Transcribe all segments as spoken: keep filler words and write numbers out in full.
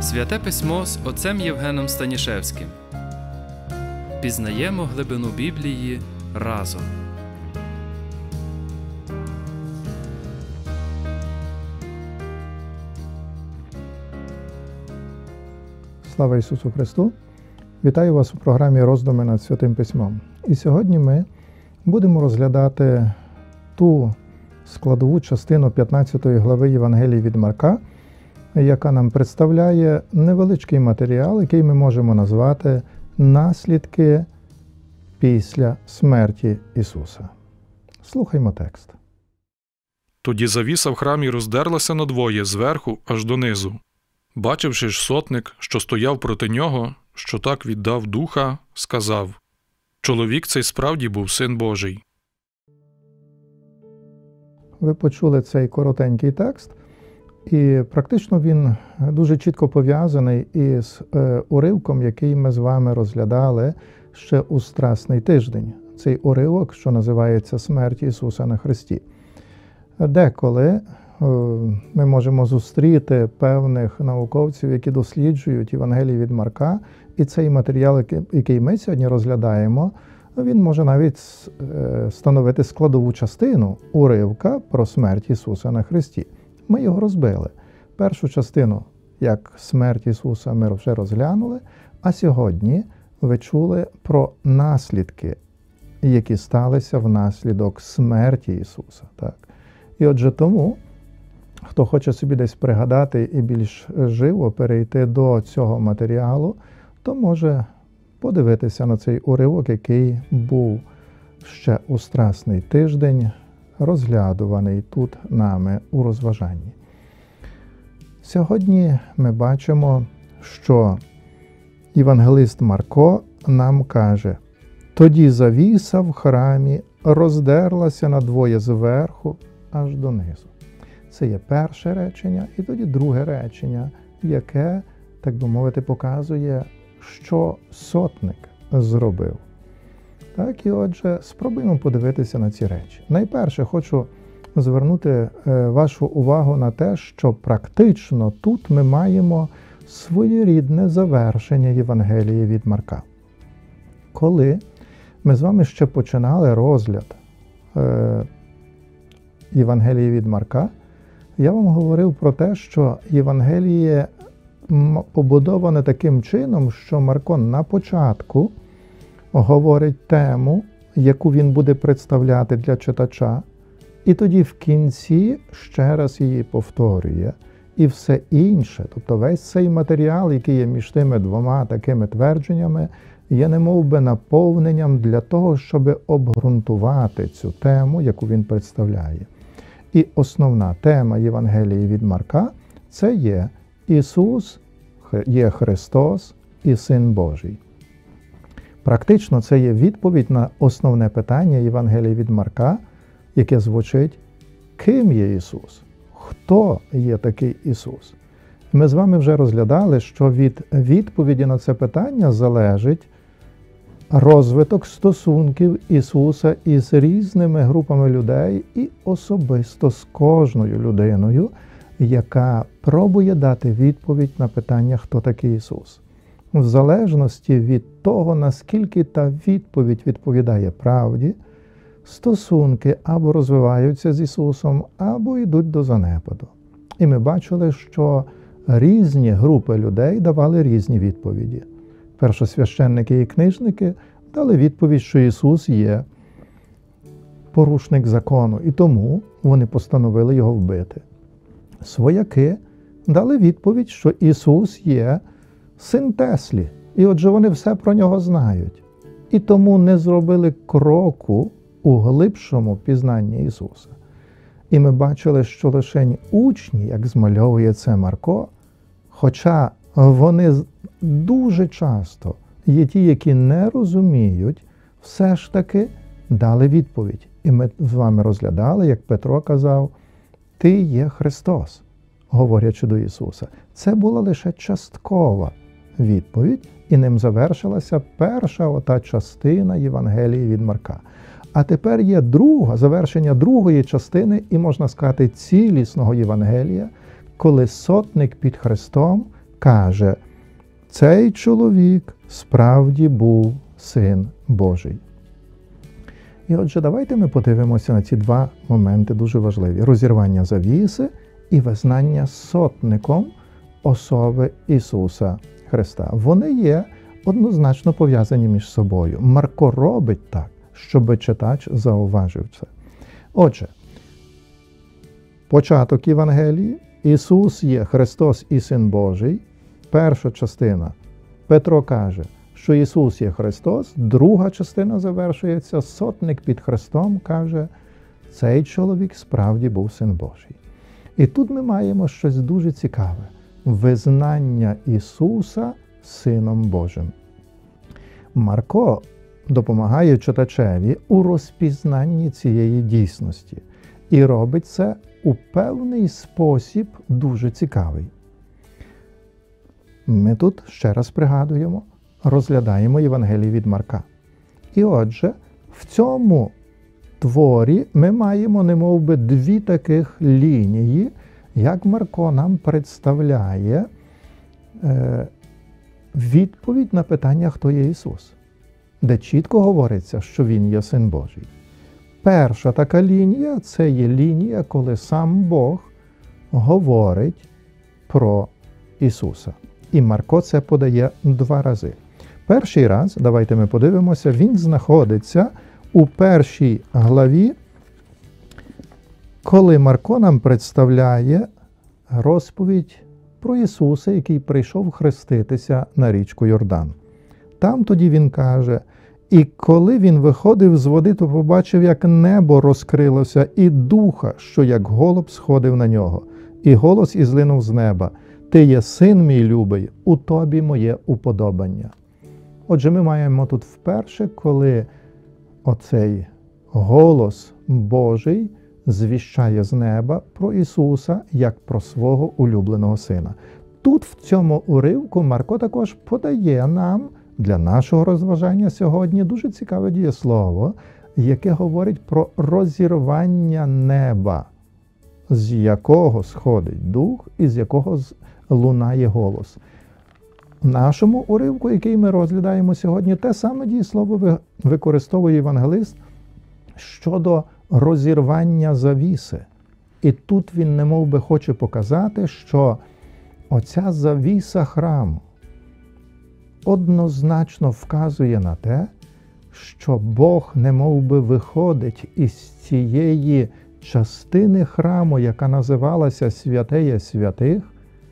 Святе Письмо з отцем Євгеном Станішевським. Пізнаємо глибину Біблії разом. Слава Ісусу Христу! Вітаю вас у програмі «Роздуми над Святим Письмом». І сьогодні ми будемо розглядати ту складову частину п'ятнадцятої глави Євангелії від Марка, яка нам представляє невеличкий матеріал, який ми можемо назвати «Наслідки після смерті Ісуса». Слухаймо текст. Тоді завіса в храмі роздерлася надвоє зверху аж донизу. Бачивши ж сотник, що стояв проти нього, що так віддав духа, сказав: «Чоловік цей справді був Син Божий». Ви почули цей коротенький текст, і практично він дуже чітко пов'язаний із уривком, який ми з вами розглядали ще у Страсний тиждень. Цей уривок, що називається «Смерть Ісуса на Христі». Деколи ми можемо зустріти певних науковців, які досліджують Євангелії від Марка, і цей матеріал, який ми сьогодні розглядаємо, він може навіть становити складову частину уривка про смерть Ісуса на Христі. Ми його розбили. Першу частину, як смерть Ісуса, ми вже розглянули, а сьогодні ви чули про наслідки, які сталися внаслідок смерті Ісуса. Так? І отже тому, хто хоче собі десь пригадати і більш живо перейти до цього матеріалу, то може подивитися на цей уривок, який був ще у Страсний тиждень, розглядуваний тут нами у розважанні. Сьогодні ми бачимо, що євангелист Марко нам каже: «Тоді завіса в храмі роздерлася надвоє зверху аж донизу». Це є перше речення, і тоді друге речення, яке, так би мовити, показує, що сотник зробив. Так, і отже, спробуємо подивитися на ці речі. Найперше, хочу звернути вашу увагу на те, що практично тут ми маємо своєрідне завершення Євангелії від Марка. Коли ми з вами ще починали розгляд е, Євангелії від Марка, я вам говорив про те, що Євангеліє побудоване таким чином, що Марко на початку говорить тему, яку він буде представляти для читача, і тоді в кінці ще раз її повторює. І все інше, тобто весь цей матеріал, який є між тими двома такими твердженнями, є немов би наповненням для того, щоб обґрунтувати цю тему, яку він представляє. І основна тема Євангелії від Марка – це є Ісус, є Христос і Син Божий. Практично це є відповідь на основне питання Євангелії від Марка, яке звучить: ким є Ісус? Хто є такий Ісус? Ми з вами вже розглядали, що від відповіді на це питання залежить розвиток стосунків Ісуса із різними групами людей і особисто з кожною людиною, яка пробує дати відповідь на питання, хто такий Ісус. В залежності від того, наскільки та відповідь відповідає правді, стосунки або розвиваються з Ісусом, або йдуть до занепаду. І ми бачили, що різні групи людей давали різні відповіді. Першосвященники і книжники дали відповідь, що Ісус є порушник закону, і тому вони постановили його вбити. Свояки дали відповідь, що Ісус є син Теслі, і отже вони все про нього знають. І тому не зробили кроку у глибшому пізнанні Ісуса. І ми бачили, що лишень учні, як змальовує це Марко, хоча вони дуже часто є ті, які не розуміють, все ж таки дали відповідь. І ми з вами розглядали, як Петро казав: «Ти є Христос», говорячи до Ісуса. Це була лише часткова відповідь, і ним завершилася перша ота частина Євангелії від Марка. А тепер є друга, завершення другої частини, і, можна сказати, цілісного Євангелія, коли сотник під Христом каже, цей чоловік справді був Син Божий. І отже, давайте ми подивимося на ці два моменти дуже важливі. Розірвання завіси і визнання сотником особи Ісуса Христа. Вони є однозначно пов'язані між собою. Марко робить так, щоб читач зауважив це. Отже, початок Євангелії. Ісус є Христос і Син Божий. Перша частина. Петро каже, що Ісус є Христос. Друга частина завершується. Сотник під Христом каже, цей чоловік справді був Син Божий. І тут ми маємо щось дуже цікаве. Визнання Ісуса Сином Божим. Марко допомагає читачеві у розпізнанні цієї дійсності. І робить це у певний спосіб дуже цікавий. Ми тут, ще раз пригадуємо, розглядаємо Євангеліє від Марка. І отже, в цьому творі ми маємо немов би дві таких лінії, як Марко нам представляє е, відповідь на питання, хто є Ісус, де чітко говориться, що Він є Син Божий. Перша така лінія – це є лінія, коли сам Бог говорить про Ісуса. І Марко це подає два рази. Перший раз, давайте ми подивимося, він знаходиться у першій главі, коли Марко нам представляє розповідь про Ісуса, який прийшов хреститися на річку Йордан. Там тоді він каже, і коли він виходив з води, то побачив, як небо розкрилося, і духа, що як голуб сходив на нього. І голос ізлинув з неба. Ти є син мій любий, у тобі моє уподобання. Отже, ми маємо тут вперше, коли оцей голос Божий звіщає з неба про Ісуса, як про свого улюбленого сина. Тут, в цьому уривку, Марко також подає нам, для нашого розважання сьогодні, дуже цікаве дієслово, яке говорить про розірвання неба, з якого сходить дух і з якого лунає голос. В нашому уривку, який ми розглядаємо сьогодні, те саме дієслово використовує євангелист щодо розірвання завіси. І тут він немов би хоче показати, що оця завіса храму однозначно вказує на те, що Бог немов би виходить із цієї частини храму, яка називалася Святеє Святих,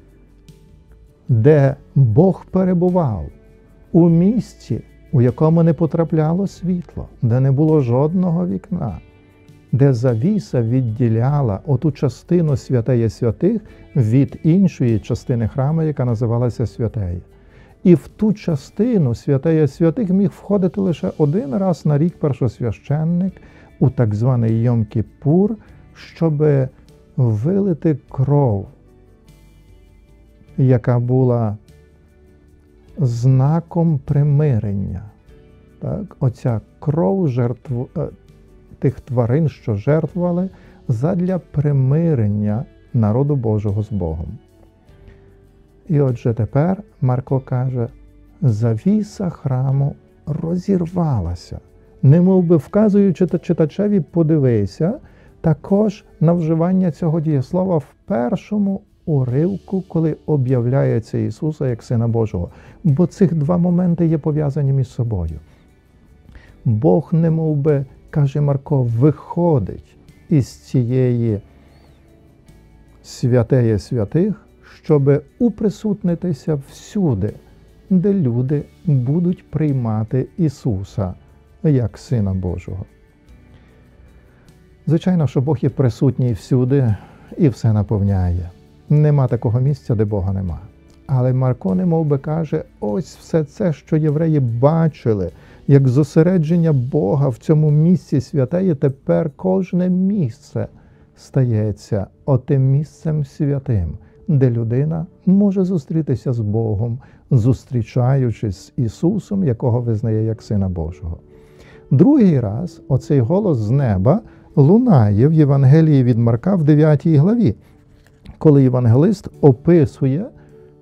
де Бог перебував у місці, у якому не потрапляло світло, де не було жодного вікна, де завіса відділяла оту частину Святеє Святих від іншої частини храму, яка називалася Святеє. І в ту частину Святеє Святих міг входити лише один раз на рік першосвященник у так званий Йом-Кіпур, щоб вилити кров, яка була знаком примирення. Так? Оця кров жертв... тих тварин, що жертвували, задля примирення народу Божого з Богом. І отже тепер Марко каже, завіса храму розірвалася. Немов би вказуючи читачеві, подивися також на вживання цього дієслова в першому уривку, коли об'являється Ісуса як Сина Божого. Бо цих два моменти є пов'язані між собою. Бог немов би, каже Марко, виходить із цієї святеє святих, щоб уприсутнитися всюди, де люди будуть приймати Ісуса як Сина Божого. Звичайно, що Бог є присутній всюди і все наповняє. Нема такого місця, де Бога нема. Але Марко немов би каже, ось все це, що євреї бачили, як зосередження Бога в цьому місці святеє, тепер кожне місце стається отим місцем святим, де людина може зустрітися з Богом, зустрічаючись з Ісусом, якого визнає як Сина Божого. Другий раз оцей голос з неба лунає в Євангелії від Марка в дев'ятій главі, коли євангелист описує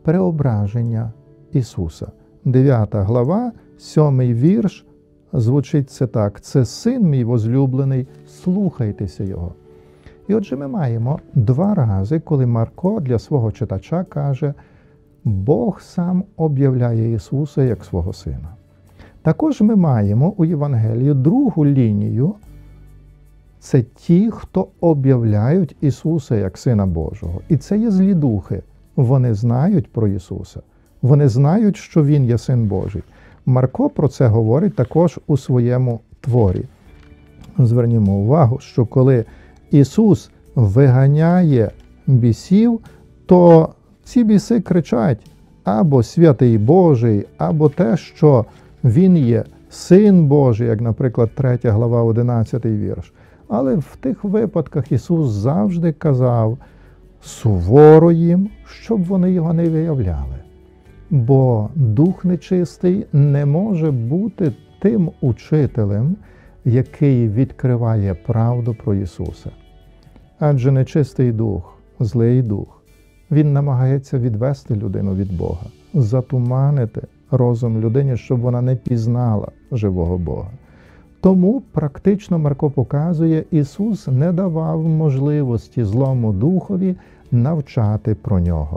преображення Ісуса. дев'ята глава, сьомий вірш, звучить це так: «Це син мій возлюблений, слухайтеся його». І отже, ми маємо два рази, коли Марко для свого читача каже: Бог сам об'являє Ісуса як свого сина. Також ми маємо у Євангелії другу лінію. Це ті, хто об'являють Ісуса як Сина Божого. І це є злі духи. Вони знають про Ісуса. Вони знають, що Він є Син Божий. Марко про це говорить також у своєму творі. Звернімо увагу, що коли Ісус виганяє бісів, то ці біси кричать або «Святий Божий», або те, що Він є Син Божий, як, наприклад, третя глава, одинадцятий вірш. Але в тих випадках Ісус завжди казав суворо їм, щоб вони його не виявляли. Бо дух нечистий не може бути тим учителем, який відкриває правду про Ісуса. Адже нечистий дух, злий дух, він намагається відвести людину від Бога, затуманити розум людині, щоб вона не пізнала живого Бога. Тому практично Марко показує, Ісус не давав можливості злому духові навчати про нього.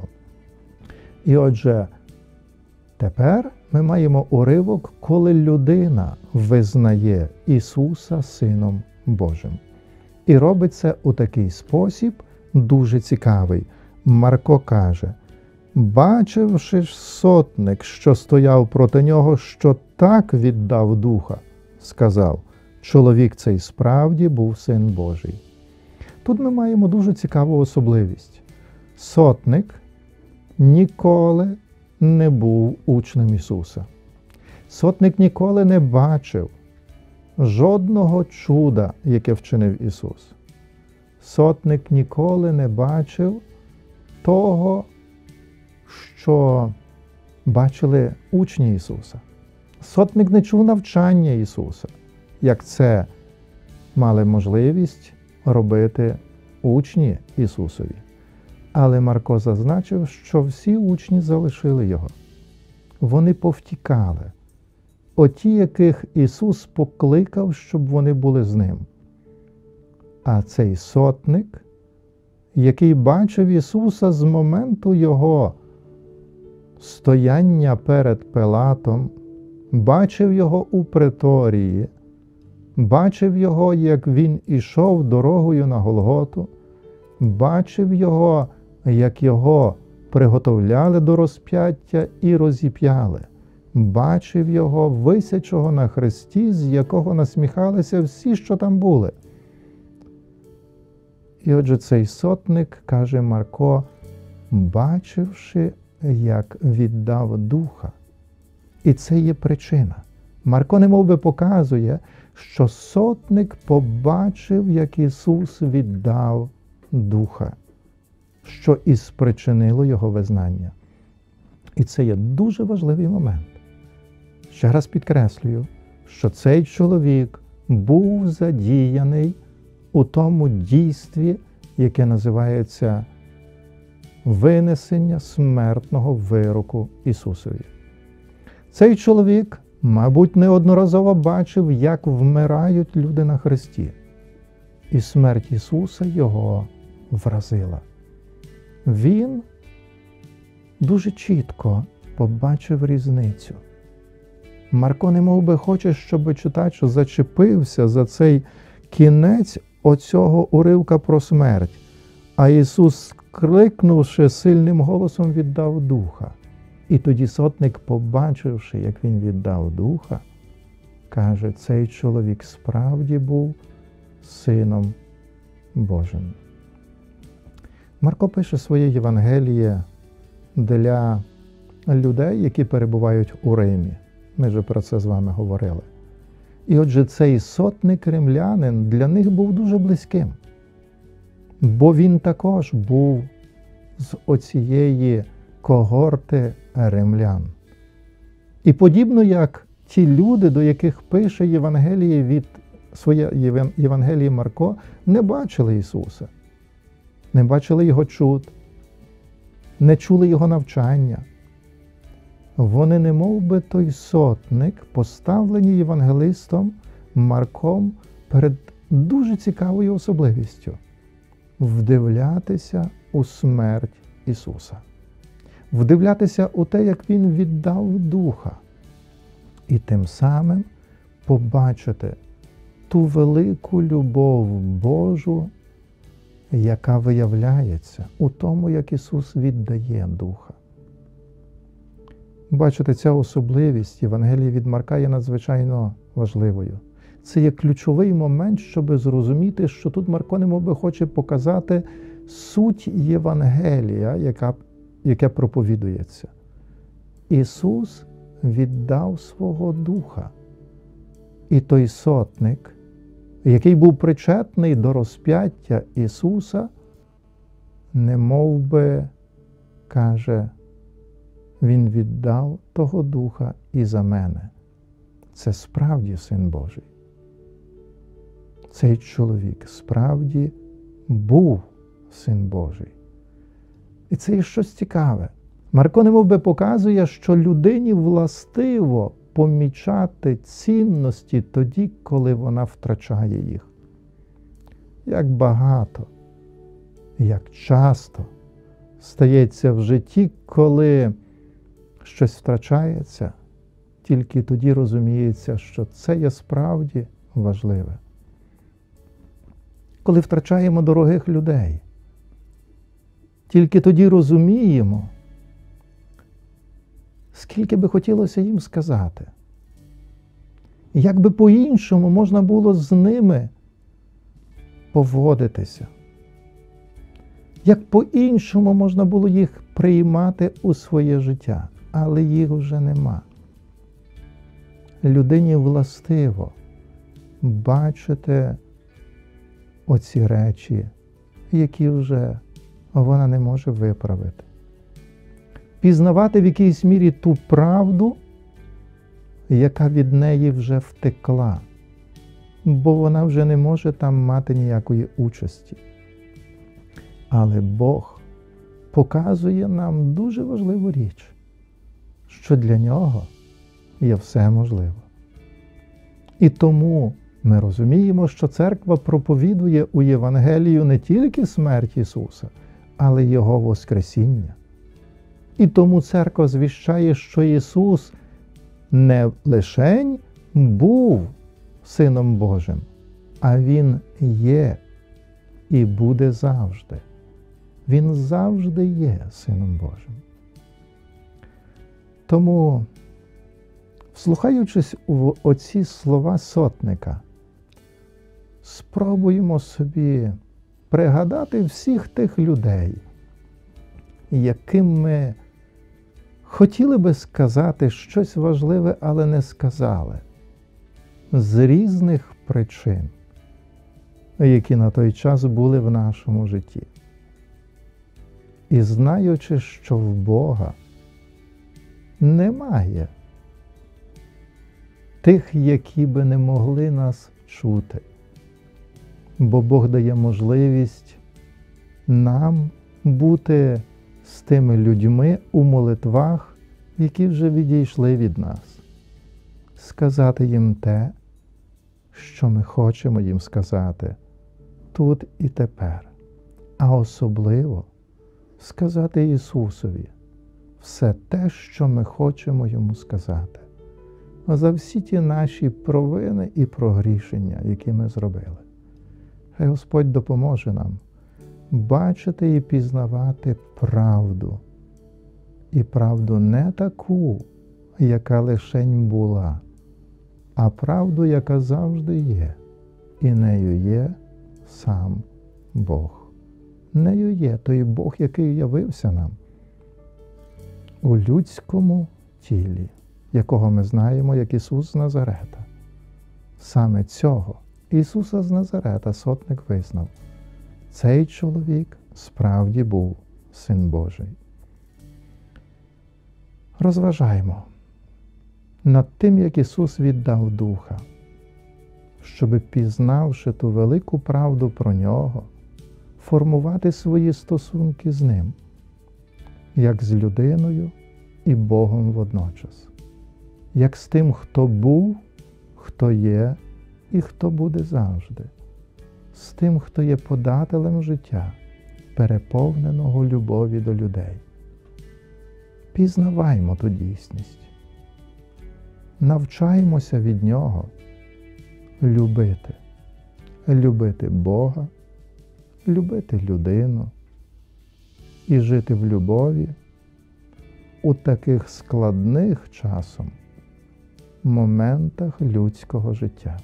І отже, тепер ми маємо уривок, коли людина визнає Ісуса Сином Божим. І робить це у такий спосіб дуже цікавий. Марко каже: «Бачивши ж сотник, що стояв проти нього, що так віддав духа, сказав, чоловік цей справді був Син Божий». Тут ми маємо дуже цікаву особливість. Сотник ніколи не був учнем Ісуса. Сотник ніколи не бачив жодного чуда, яке вчинив Ісус. Сотник ніколи не бачив того, що бачили учні Ісуса. Сотник не чув навчання Ісуса, як це мали можливість робити учні Ісусові. Але Марко зазначив, що всі учні залишили Його. Вони повтікали. Оті, яких Ісус покликав, щоб вони були з Ним. А цей сотник, який бачив Ісуса з моменту Його стояння перед Пилатом, бачив Його у преторії, бачив Його, як Він ішов дорогою на Голготу, бачив Його, як Його приготовляли до розп'яття і розіп'яли, бачив Його висячого на хресті, з якого насміхалися всі, що там були. І отже, цей сотник, каже Марко, бачивши, як віддав духа. І це є причина. Марко немов би показує, що сотник побачив, як Ісус віддав духа, що і спричинило його визнання. І це є дуже важливий момент. Ще раз підкреслюю, що цей чоловік був задіяний у тому дійстві, яке називається винесення смертного вироку Ісусові. Цей чоловік, мабуть, неодноразово бачив, як вмирають люди на хресті. І смерть Ісуса його вразила. Він дуже чітко побачив різницю. Марко немов би хоче, щоб читач зачепився за цей кінець оцього уривка про смерть. А Ісус, крикнувши сильним голосом, віддав духа. І тоді сотник, побачивши, як він віддав духа, каже, цей чоловік справді був Сином Божим. Марко пише своє Євангеліє для людей, які перебувають у Римі. Ми вже про це з вами говорили. І отже, цей сотник римлянин для них був дуже близьким. Бо він також був з оцієї когорти римлян. І подібно як ті люди, до яких пише Євангеліє від своє Євангеліє Марко, не бачили Ісуса, не бачили Його чуд, не чули його навчання. Вони, немов би той сотник, поставлені євангелистом Марком перед дуже цікавою особливістю – вдивлятися у смерть Ісуса. Вдивлятися у те, як Він віддав Духа. І тим самим побачити ту велику любов Божу, яка виявляється у тому, як Ісус віддає Духа. Бачите, ця особливість Євангелії від Марка є надзвичайно важливою. Це є ключовий момент, щоб зрозуміти, що тут Марко немов би хоче показати суть Євангелія, яка, яке проповідується. Ісус віддав свого Духа. І той сотник, який був причетний до розп'яття Ісуса, немов би каже, Він віддав того Духа і за мене. Це справді Син Божий. Цей чоловік справді був Син Божий. І це є щось цікаве. Марко немов би показує, що людині властиво помічати цінності тоді, коли вона втрачає їх. Як багато, як часто стається в житті, коли щось втрачається, тільки тоді розуміється, що це є справді важливе. Коли втрачаємо дорогих людей, тільки тоді розуміємо, скільки би хотілося їм сказати. Як би по-іншому можна було з ними поводитися. Як по-іншому можна було їх приймати у своє життя. Але їх вже нема. Людині властиво бачити оці речі, які вже вона не може виправити. Пізнавати в якійсь мірі ту правду, яка від неї вже втекла, бо вона вже не може там мати ніякої участі. Але Бог показує нам дуже важливу річ, що для Нього є все можливо. І тому ми розуміємо, що Церква проповідує у Євангелію не тільки смерть Ісуса, але й Його Воскресіння. І тому Церква звіщає, що Ісус не лишень був Сином Божим, а Він є і буде завжди. Він завжди є Сином Божим. Тому, вслухаючись у оці слова сотника, спробуємо собі пригадати всіх тих людей, яким ми хотіли би сказати щось важливе, але не сказали, з різних причин, які на той час були в нашому житті. І знаючи, що в Бога немає тих, які би не могли нас чути, бо Бог дає можливість нам бути з тими людьми у молитвах, які вже відійшли від нас, сказати їм те, що ми хочемо їм сказати тут і тепер, а особливо сказати Ісусові все те, що ми хочемо Йому сказати, за всі ті наші провини і прогрішення, які ми зробили. Хай Господь допоможе нам бачити і пізнавати правду. І правду не таку, яка лишень була, а правду, яка завжди є. І нею є сам Бог. Нею є той Бог, який явився нам у людському тілі, якого ми знаємо як Ісус з Назарета. Саме цього Ісуса з Назарета сотник визнав. Цей чоловік справді був Син Божий. Розважаймо над тим, як Ісус віддав Духа, щоб, пізнавши ту велику правду про Нього, формувати свої стосунки з Ним. як з людиною і Богом водночас, як з тим, хто був, хто є і хто буде завжди, з тим, хто є подателем життя, переповненого любові до людей. Пізнаваймо ту дійсність. Навчаємося від Нього любити. Любити Бога, любити людину і жити в любові у таких складних часом моментах людського життя,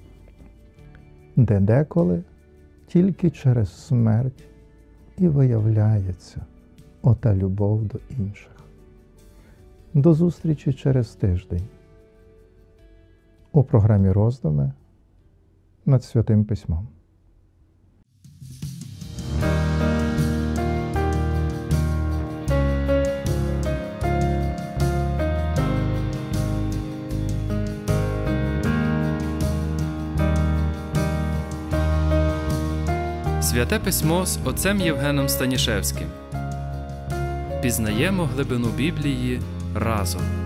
де деколи тільки через смерть і виявляється ота любов до інших. До зустрічі через тиждень у програмі «Роздуми над Святим Письмом». Святе Письмо з отцем Євгеном Станішевським. Пізнаємо глибину Біблії разом.